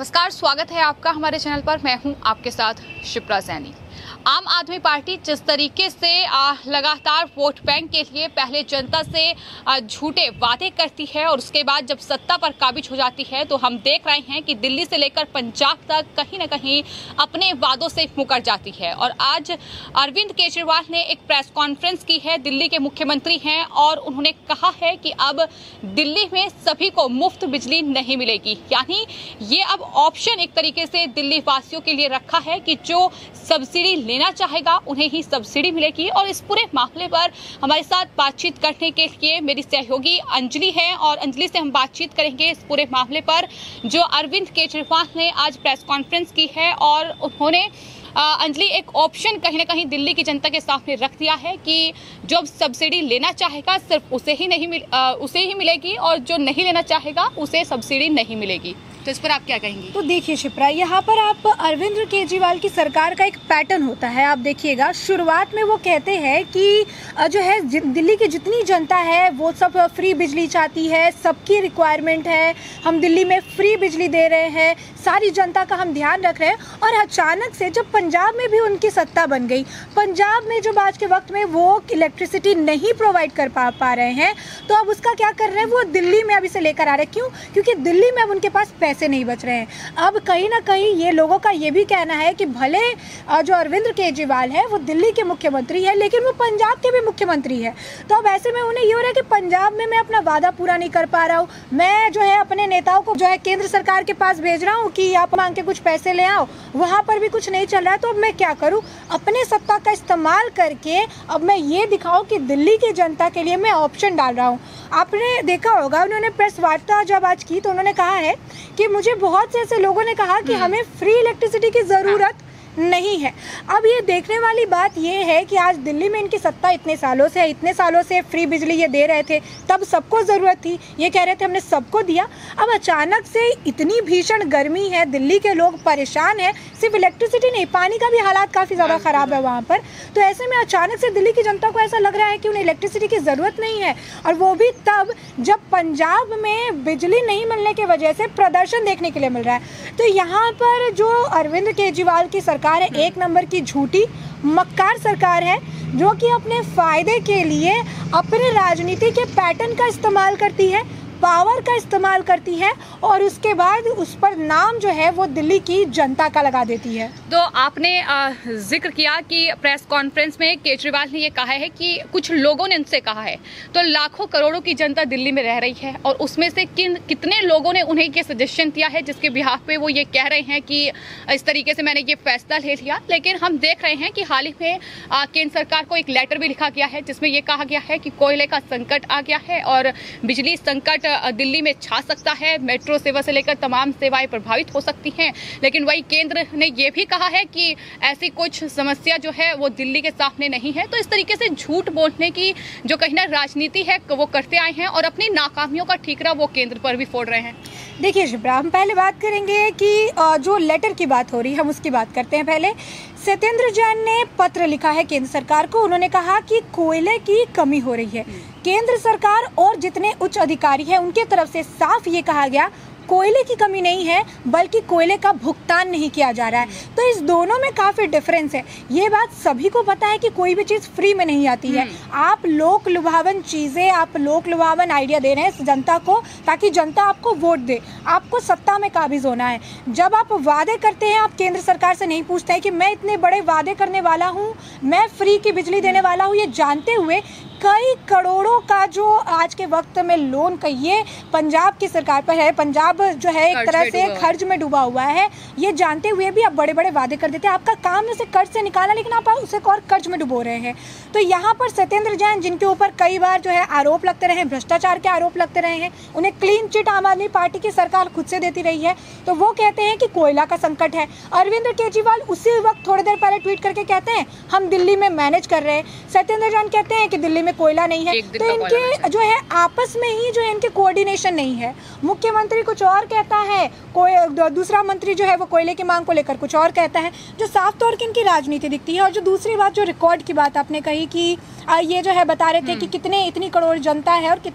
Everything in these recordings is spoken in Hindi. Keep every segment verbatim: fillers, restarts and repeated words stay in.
नमस्कार, स्वागत है आपका हमारे चैनल पर। मैं हूं आपके साथ शिप्रा सैनी। आम आदमी पार्टी जिस तरीके से लगातार वोट बैंक के लिए पहले जनता से झूठे वादे करती है और उसके बाद जब सत्ता पर काबिज हो जाती है तो हम देख रहे हैं कि दिल्ली से लेकर पंजाब तक कहीं ना कहीं अपने वादों से मुकर जाती है। और आज अरविंद केजरीवाल ने एक प्रेस कॉन्फ्रेंस की है। दिल्ली के मुख्यमंत्री हैं और उन्होंने कहा है कि अब दिल्ली में सभी को मुफ्त बिजली नहीं मिलेगी, यानी ये अब ऑप्शन एक तरीके से दिल्ली वासियों के लिए रखा है कि जो सब्सिडी लेना चाहेगा उन्हें ही सब्सिडी मिलेगी। और इस पूरे मामले पर हमारे साथ बातचीत करने के लिए मेरी सहयोगी अंजलि है और अंजलि से हम बातचीत करेंगे इस पूरे मामले पर जो अरविंद केजरीवाल ने आज प्रेस कॉन्फ्रेंस की है। और उन्होंने अंजलि एक ऑप्शन कहीं ना कहीं दिल्ली की जनता के सामने रख दिया है कि जो सब्सिडी लेना चाहेगा सिर्फ उसे ही नहीं मिल आ, उसे ही मिलेगी और जो नहीं लेना चाहेगा उसे सब्सिडी नहीं मिलेगी। तो इस पर आप क्या कहेंगी? तो देखिए शिप्रा, यहाँ पर आप अरविंद केजरीवाल की सरकार का एक पैटर्न होता है। आप देखिएगा, शुरुआत में वो कहते हैं कि जो है दिल्ली की जितनी जनता है वो सब फ्री बिजली चाहती है, सबकी रिक्वायरमेंट है, हम दिल्ली में फ्री बिजली दे रहे हैं, सारी जनता का हम ध्यान रख रहे हैं। और अचानक से जब पंजाब में भी उनकी सत्ता बन गई, पंजाब में जो आज के वक्त में वो इलेक्ट्रिसिटी नहीं प्रोवाइड कर पा पा रहे हैं, तो अब उसका क्या कर रहे हैं, वो दिल्ली में अब इसे लेकर आ रहे हैं। क्यों? क्योंकि दिल्ली में अब उनके पास पैसे नहीं बच रहे हैं। अब कहीं ना कहीं ये लोगों का ये भी कहना है कि भले जो अरविंद केजरीवाल है वो दिल्ली के मुख्यमंत्री है लेकिन वो पंजाब के भी मुख्यमंत्री है। तो अब ऐसे में उन्हें ये हो रहा है कि पंजाब में मैं अपना वादा पूरा नहीं कर पा रहा हूँ, मैं जो है अपने नेताओं को जो है केंद्र सरकार के पास भेज रहा हूँ कि आप मांग के कुछ पैसे ले आओ, वहाँ पर भी कुछ नहीं चल रहा है। तो अब मैं क्या करूँ, अपने सत्ता का इस्तेमाल करके अब मैं ये दिखाऊँ कि दिल्ली की जनता के लिए मैं ऑप्शन डाल रहा हूँ। आपने देखा होगा, उन्होंने प्रेस वार्ता जब आज की तो उन्होंने कहा है कि मुझे बहुत से ऐसे लोगों ने कहा कि हमें फ्री इलेक्ट्रिसिटी की ज़रूरत नहीं है। अब ये देखने वाली बात ये है कि आज दिल्ली में इनकी सत्ता इतने सालों से इतने सालों से फ्री बिजली ये दे रहे थे, तब सबको ज़रूरत थी, ये कह रहे थे हमने सबको दिया। अब अचानक से इतनी भीषण गर्मी है, दिल्ली के लोग परेशान हैं, सिर्फ इलेक्ट्रिसिटी नहीं पानी का भी हालात काफ़ी ज़्यादा ख़राब है वहाँ पर। तो ऐसे में अचानक से दिल्ली की जनता को ऐसा लग रहा है कि उन्हें इलेक्ट्रिसिटी की ज़रूरत नहीं है, और वो भी तब जब पंजाब में बिजली नहीं मिलने की वजह से प्रदर्शन देखने के लिए मिल रहा है। तो यहाँ पर जो अरविंद केजरीवाल की सरकार है, एक नंबर की झूठी मक्कार सरकार है जो कि अपने फायदे के लिए अपने राजनीति के पैटर्न का इस्तेमाल करती है, पावर का इस्तेमाल करती है और उसके बाद उस पर नाम जो है वो दिल्ली की जनता का लगा देती है। तो आपने जिक्र किया कि प्रेस कॉन्फ्रेंस में केजरीवाल ने ये कहा है कि कुछ लोगों ने उनसे कहा है, तो लाखों करोड़ों की जनता दिल्ली में रह रही है और उसमें से किन कितने लोगों ने उन्हें ये सजेशन दिया है जिसके बिहाफ पे वो ये कह रहे हैं कि इस तरीके से मैंने ये फैसला ले लिया। लेकिन हम देख रहे हैं कि हाल ही में केंद्र सरकार को एक लेटर भी लिखा गया है जिसमें ये कहा गया है कि कोयले का संकट आ गया है और बिजली संकट दिल्ली में छा सकता है, मेट्रो सेवा से लेकर तमाम सेवाएं प्रभावित हो सकती हैं। लेकिन वही केंद्र ने यह भी कहा है कि ऐसी कुछ समस्या जो है वो दिल्ली के सामने नहीं है। तो इस तरीके से झूठ बोलने की जो कहीं ना राजनीति है वो करते आए हैं और अपनी नाकामियों का ठीकरा वो केंद्र पर भी फोड़ रहे हैं। देखिए शिप्रा, हम पहले बात करेंगे कि जो लेटर की बात हो रही है हम उसकी बात करते हैं। पहले सत्येंद्र जैन ने पत्र लिखा है केंद्र सरकार को। उन्होंने कहा कि कोयले की कमी हो रही है। केंद्र सरकार और जितने उच्च अधिकारी हैं उनके तरफ से साफ ये कहा गया कोयले की कमी नहीं है बल्कि कोयले का भुगतान नहीं किया जा रहा है। तो इस दोनों में काफ़ी डिफरेंस है। ये बात सभी को पता है कि कोई भी चीज़ फ्री में नहीं आती है। आप लोक लुभावन चीज़ें, आप लोक लुभावन आइडिया दे रहे हैं जनता को ताकि जनता आपको वोट दे, आपको सत्ता में काबिज होना है। जब आप वादे करते हैं, आप केंद्र सरकार से नहीं पूछते हैं कि मैं इतने बड़े वादे करने वाला हूँ, मैं फ्री की बिजली देने वाला हूँ, ये जानते हुए कई करोड़ों का जो आज के वक्त में लोन कहिए पंजाब की सरकार पर है, पंजाब जो है एक तरह से कर्ज में डूबा हुआ है, ये जानते हुए भी आप बड़े बड़े वादे कर देते हैं। आपका काम उसे कर्ज से निकालना, लेकिन आप उसे और कर्ज में डुबो रहे हैं। तो यहाँ पर सत्येंद्र जैन जिनके ऊपर कई बार जो है आरोप लगते रहे, भ्रष्टाचार के आरोप लगते रहे हैं, उन्हें क्लीन चिट आम आदमी पार्टी की सरकार खुद से देती रही है, तो वो कहते हैं कि कोयला का संकट है। अरविंद केजरीवाल उसी वक्त थोड़ी देर पहले ट्वीट करके कहते हैं हम दिल्ली में मैनेज कर रहे हैं। सत्येंद्र जैन कहते हैं कि दिल्ली में कोयला नहीं है। तो इनके जो है आपस में ही जो है इनके कोऑर्डिनेशन नहीं है। मुख्यमंत्री कुछ और कहता है, कोई दूसरा मंत्री जो है वो कोयले की मांग को लेकर कुछ और कहता है, जो साफ तौर की इनकी राजनीति दिखती है। और जो दूसरी बात, जो रिकॉर्ड की बात आपने कही कि ये जो है बता रहे थे कि कितने इतनी करोड़ जनता है और कितने,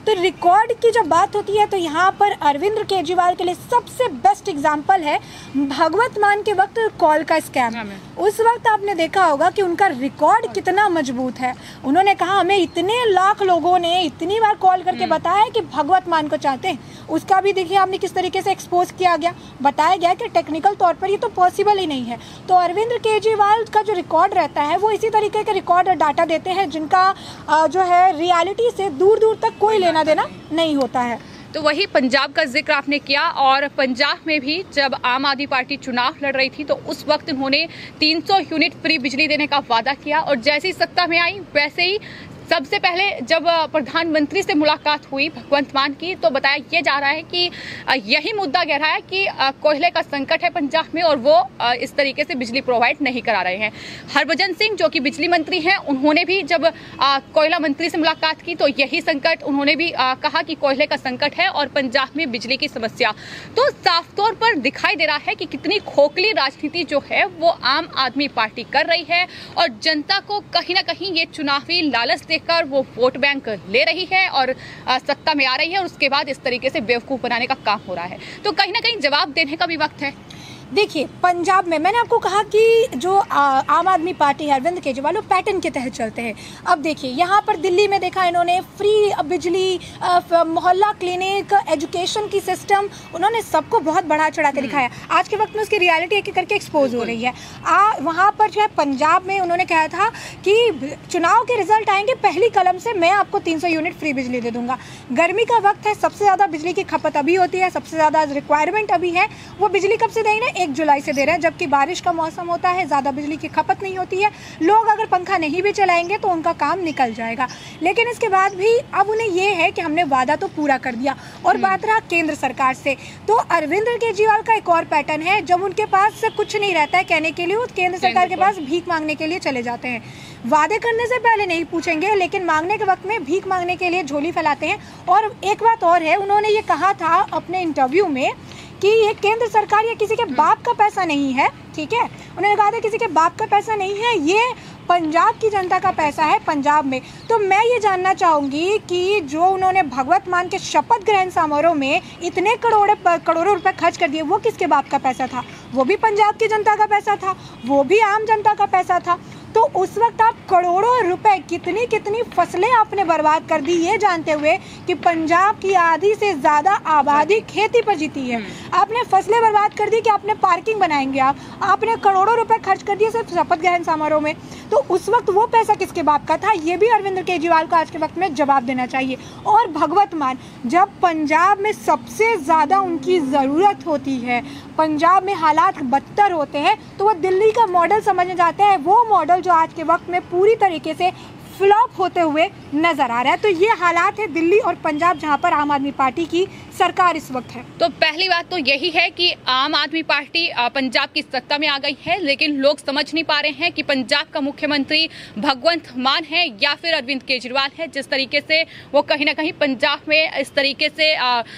तो रिकॉर्ड की जब बात होती है तो यहाँ पर अरविंद केजरीवाल के लिए सबसे बेस्ट एग्जाम्पल है भगवत मान के वक्त कॉल का स्कैम। उस वक्त आपने देखा होगा कि उनका रिकॉर्ड कितना मजबूत है। उन्होंने कहा हमें इतने लाख लोगों ने इतनी बार कॉल करके बताया कि भगवत मान को चाहते हैं, उसका भी देखिए आपने किस तरीके से एक्सपोज किया गया, बताया गया कि टेक्निकल तौर पर ये तो पॉसिबल ही नहीं है। तो अरविंद केजरीवाल का जो रिकॉर्ड रहता है वो इसी तरीके के रिकॉर्ड और डाटा देते हैं जिनका जो है रियलिटी से दूर दूर तक कोई लेना देना नहीं होता है। तो वही पंजाब का जिक्र आपने किया, और पंजाब में भी जब आम आदमी पार्टी चुनाव लड़ रही थी तो उस वक्त उन्होंने तीन सौ यूनिट फ्री बिजली देने का वादा किया, और जैसे ही सत्ता में आई वैसे ही सबसे पहले जब प्रधानमंत्री से मुलाकात हुई भगवंत मान की तो बताया यह जा रहा है कि यही मुद्दा गहराया कि कोयले का संकट है पंजाब में और वो इस तरीके से बिजली प्रोवाइड नहीं करा रहे हैं। हरभजन सिंह जो कि बिजली मंत्री हैं, उन्होंने भी जब कोयला मंत्री से मुलाकात की तो यही संकट उन्होंने भी कहा कि कोयले का संकट है और पंजाब में बिजली की समस्या। तो साफ तौर पर दिखाई दे रहा है कि कितनी खोखली राजनीति जो है वो आम आदमी पार्टी कर रही है, और जनता को कहीं ना कहीं ये चुनावी लालच कर वो वोट बैंक ले रही है और सत्ता में आ रही है, और उसके बाद इस तरीके से बेवकूफ बनाने का काम हो रहा है। तो कहीं ना कहीं जवाब देने का भी वक्त है। देखिए पंजाब में मैंने आपको कहा कि जो आम आदमी पार्टी है अरविंद केजरीवाल वो पैटर्न के तहत चलते हैं। अब देखिए यहाँ पर दिल्ली में देखा इन्होंने फ्री बिजली, मोहल्ला क्लिनिक, एजुकेशन की सिस्टम, उन्होंने सबको बहुत बढ़ा चढ़ा के दिखाया। आज के वक्त में उसकी रियलिटी एक एक करके एक्सपोज हो रही है। आ वहाँ पर जो है पंजाब में उन्होंने कहा था कि चुनाव के रिजल्ट आएंगे पहली कलम से मैं आपको तीन सौ यूनिट फ्री बिजली दे दूंगा। गर्मी का वक्त है, सबसे ज़्यादा बिजली की खपत अभी होती है, सबसे ज़्यादा रिक्वायरमेंट अभी है। वो बिजली कब से देंगे? एक जुलाई से दे रहे हैं, जबकि बारिश का मौसम होता है, ज़्यादा बिजली की खपत नहीं होती है, लोग अगर पंखा नहीं भी चलाएंगे तो उनका काम निकल जाएगा। लेकिन इसके बाद भी अब उन्हें ये है कि हमने वादा तो पूरा कर दिया। और बात रहा केंद्र सरकार से, तो अरविंद केजरीवाल का एक और पैटर्न है, जब उनके पास कुछ नहीं रहता है कहने के लिए वो केंद्र सरकार के पास भीख मांगने के लिए चले जाते हैं। वादे करने से पहले नहीं पूछेंगे, लेकिन मांगने के वक्त में भीख मांगने के लिए झोली फैलाते हैं। और एक बात और है, उन्होंने ये कहा था अपने इंटरव्यू में कि ये केंद्र सरकार या किसी के बाप का पैसा नहीं है, ठीक है, उन्होंने कहा था किसी के बाप का पैसा नहीं है, ये पंजाब की जनता का पैसा है पंजाब में। तो मैं ये जानना चाहूँगी कि जो उन्होंने भगवत मान के शपथ ग्रहण समारोह में इतने करोड़ों करोड़ों रुपए खर्च कर दिए, वो किसके बाप का पैसा था? वो भी पंजाब की जनता का पैसा था, वो भी आम जनता का पैसा था। तो उस वक्त आप करोड़ों रुपए, कितनी कितनी फसलें आपने बर्बाद कर दी, ये जानते हुए कि पंजाब की आधी से ज़्यादा आबादी खेती पर जीती है। आपने फसलें बर्बाद कर दी कि आपने पार्किंग बनाएंगे, आप आपने करोड़ों रुपए खर्च कर दिए सिर्फ शपथ ग्रहण समारोह में। तो उस वक्त वो पैसा किसके बाप का था? ये भी अरविंद केजरीवाल को आज के वक्त में जवाब देना चाहिए। और भगवत मान, जब पंजाब में सबसे ज़्यादा उनकी ज़रूरत होती है, पंजाब में हालात बदतर होते हैं, तो वो दिल्ली का मॉडल समझने जाते हैं, वो मॉडल जो आज के वक्त में पूरी तरीके से फ्लॉप होते हुए नजर आ रहा है। तो ये हालात है दिल्ली और पंजाब, जहां पर आम आदमी पार्टी की सरकार इस वक्त है। तो पहली बात तो यही है कि आम आदमी पार्टी पंजाब की सत्ता में आ गई है, लेकिन लोग समझ नहीं पा रहे हैं कि पंजाब का मुख्यमंत्री भगवंत मान है या फिर अरविंद केजरीवाल है। जिस तरीके से वो कहीं ना कहीं पंजाब में इस तरीके से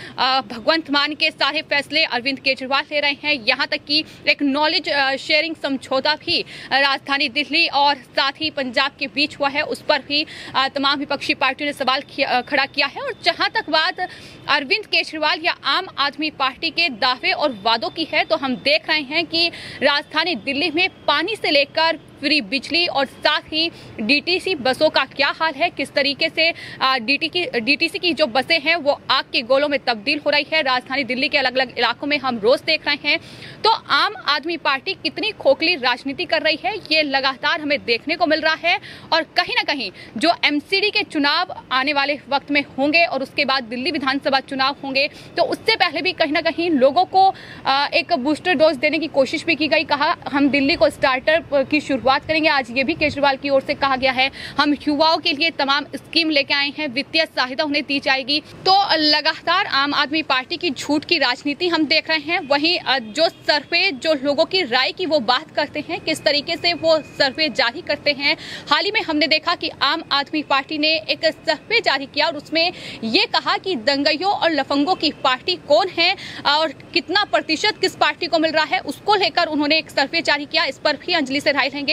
भगवंत मान के सारे फैसले अरविंद केजरीवाल ले रहे हैं, यहाँ तक कि एक नॉलेज शेयरिंग समझौता भी राजधानी दिल्ली और साथ ही पंजाब के बीच हुआ है, उस पर भी तमाम विपक्षी पार्टियों ने सवाल खड़ा किया है। और जहां तक बात अरविंद केजरीवाल या आम आदमी पार्टी के दावे और वादों की है, तो हम देख रहे हैं कि राजधानी दिल्ली में पानी से लेकर फ्री बिजली और साथ ही डीटीसी बसों का क्या हाल है, किस तरीके से डीटी की डीटीसी की जो बसें हैं वो आग के गोलों में तब्दील हो रही है। राजधानी दिल्ली के अलग अलग इलाकों में हम रोज देख रहे हैं। तो आम आदमी पार्टी कितनी खोखली राजनीति कर रही है, ये लगातार हमें देखने को मिल रहा है। और कहीं ना कहीं जो एमसीडी के चुनाव आने वाले वक्त में होंगे और उसके बाद दिल्ली विधानसभा चुनाव होंगे, तो उससे पहले भी कहीं ना कहीं लोगों को एक बूस्टर डोज देने की कोशिश भी की गई। कहा हम दिल्ली को स्टार्टअप की शुरुआत करेंगे। आज ये भी केजरीवाल की ओर से कहा गया है, हम युवाओं के लिए तमाम स्कीम लेके आए हैं, वित्तीय सहायता उन्हें दी जाएगी। तो लगातार आम आदमी पार्टी की झूठ की राजनीति हम देख रहे हैं। वहीं जो सर्वे, जो लोगों की राय की वो बात करते हैं, किस तरीके से वो सर्वे जारी करते हैं। हाल ही में हमने देखा कि आम आदमी पार्टी ने एक सर्वे जारी किया और उसमें ये कहा कि दंगइयों और लफंगों की पार्टी कौन है और कितना प्रतिशत किस पार्टी को मिल रहा है, उसको लेकर उन्होंने एक सर्वे जारी किया। इस पर भी अंजलि से राय लेंगे।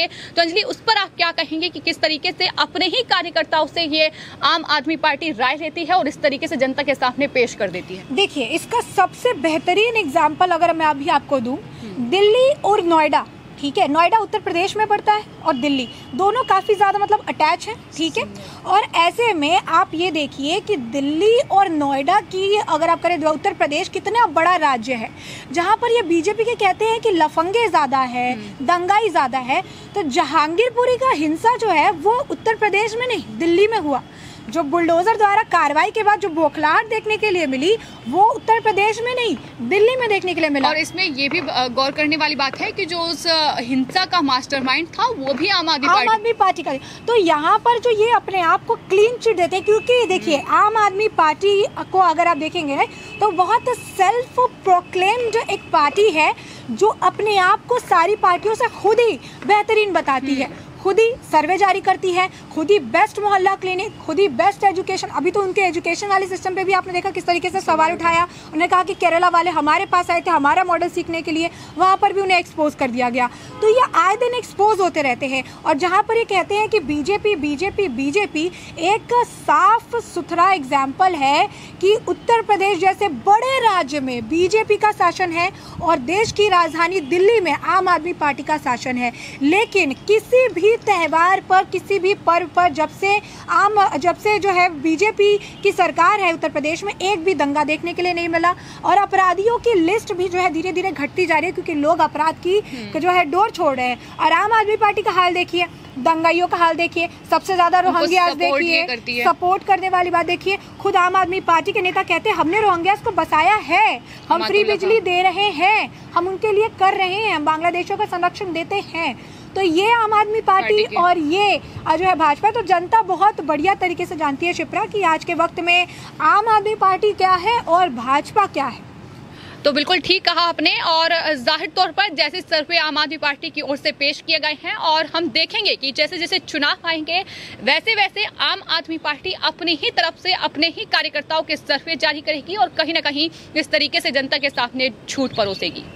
तो अंजलि, उस पर आप क्या कहेंगे कि किस तरीके से अपने ही कार्यकर्ताओं से ये आम आदमी पार्टी राय लेती है और इस तरीके से जनता के सामने पेश कर देती है? देखिए, इसका सबसे बेहतरीन एग्जाम्पल अगर मैं अभी आपको दूं, दिल्ली और नोएडा, ठीक है, नोएडा उत्तर प्रदेश में पड़ता है और दिल्ली दोनों काफ़ी ज़्यादा मतलब अटैच है, ठीक है। और ऐसे में आप ये देखिए कि दिल्ली और नोएडा की अगर आप करें, उत्तर प्रदेश कितना बड़ा राज्य है जहाँ पर ये बीजेपी के कहते हैं कि लफंगे ज़्यादा है, दंगाई ज़्यादा है। तो जहांगीरपुरी का हिंसा जो है वो उत्तर प्रदेश में नहीं, दिल्ली में हुआ। जो बुलडोजर द्वारा कार्रवाई के बाद जो बौखलाहट देखने के लिए मिली वो उत्तर प्रदेश में नहीं, दिल्ली में देखने के लिए मिला। और इसमें ये भी गौर करने वाली बात है कि जो उस हिंसा का मास्टरमाइंड था वो भी आम आदमी पार्टी आम आदमी पार्टी का। तो यहाँ पर जो ये अपने आप को क्लीन चिट देते हैं, क्योंकि देखिए आम आदमी पार्टी को अगर आप देखेंगे तो बहुत सेल्फ प्रोक्लेम्ड एक पार्टी है जो अपने आप को सारी पार्टियों से खुद ही बेहतरीन बताती है, खुद ही सर्वे जारी करती है, खुद ही बेस्ट मोहल्ला क्लिनिक, खुद ही बेस्ट एजुकेशन। अभी तो उनके एजुकेशन वाले सिस्टम पे भी आपने देखा किस तरीके से सवाल उठाया। उन्होंने कहा कि केरला वाले हमारे पास आए थे हमारा मॉडल सीखने के लिए, वहाँ पर भी उन्हें एक्सपोज कर दिया गया। तो ये आए दिन एक्सपोज होते रहते हैं। और जहाँ पर ये कहते हैं कि बीजेपी बीजेपी बीजेपी, एक साफ सुथरा एग्जाम्पल है कि उत्तर प्रदेश जैसे बड़े राज्य में बीजेपी का शासन है और देश की राजधानी दिल्ली में आम आदमी पार्टी का शासन है। लेकिन किसी भी त्योहार पर, किसी भी पर्व पर जब से आम जब से जो है बीजेपी की सरकार है उत्तर प्रदेश में, एक भी दंगा देखने के लिए नहीं मिला। और अपराधियों की लिस्ट भी जो है धीरे धीरे घटती जा रही है, क्योंकि लोग अपराध की जो है डोर छोड़ रहे हैं। और आम आदमी पार्टी का हाल देखिए, दंगाइयों का हाल देखिए, सबसे ज्यादा रोहिंग्यास देखिए, सपोर्ट करने वाली बात देखिए। खुद आम आदमी पार्टी के नेता कहते हैं हमने रोहिंग्यास को बसाया है, हम फ्री बिजली दे रहे हैं, हम उनके लिए कर रहे हैं, बांग्लादेशियों का संरक्षण देते हैं। तो ये आम आदमी पार्टी और ये जो है भाजपा, तो जनता बहुत बढ़िया तरीके से जानती है शिप्रा कि आज के वक्त में आम आदमी पार्टी क्या है और भाजपा क्या है। तो बिल्कुल ठीक कहा आपने। और जाहिर तौर पर जैसे सर्वे आम आदमी पार्टी की ओर से पेश किए गए हैं और हम देखेंगे कि जैसे जैसे चुनाव आएंगे वैसे वैसे आम आदमी पार्टी अपनी ही तरफ से अपने ही कार्यकर्ताओं के सर्वे जारी करेगी और कहीं ना कहीं इस तरीके से जनता के सामने झूठ परोसेगी।